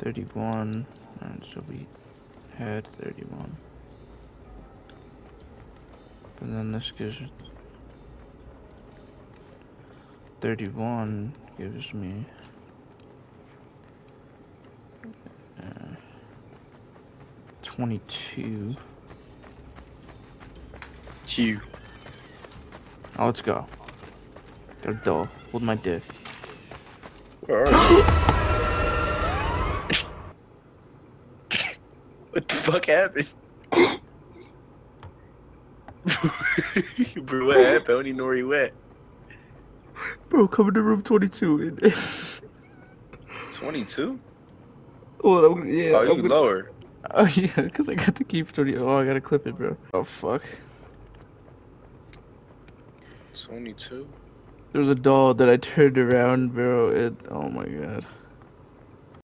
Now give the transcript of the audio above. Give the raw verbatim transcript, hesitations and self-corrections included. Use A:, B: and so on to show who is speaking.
A: thirty-one, and so we had thirty-one. But then this gives thirty-one gives me uh, twenty-two.
B: Q.
A: Oh, let's go. Got a doll. Hold my dick.
B: Where are you? What the fuck happened? Bro, what happened? I don't even know where you at.
A: Bro, come into room twenty-two.
B: twenty-two?
A: Hold on, I'm, yeah.
B: Oh,
A: I'm
B: you
A: gonna...
B: lower.
A: Oh, yeah, because I got to keep twenty. Oh, I gotta clip it, bro. Oh, fuck.
B: twenty-two?
A: There was a doll that I turned around, bro. It. Oh my god.